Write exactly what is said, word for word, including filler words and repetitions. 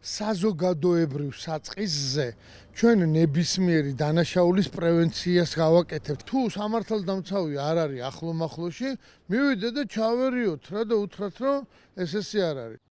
საზოგადოებრივ საწყისზე ჩვენ ნებისმიერი დანაშაულის პრევენციას გავაკეთებთ. თუ სამართალდამცავი არ არის ახლო-მახლოში, მივიდეთ და ჩავერიოთ რა და უთხრათ, რომ ეს ესე არ არის.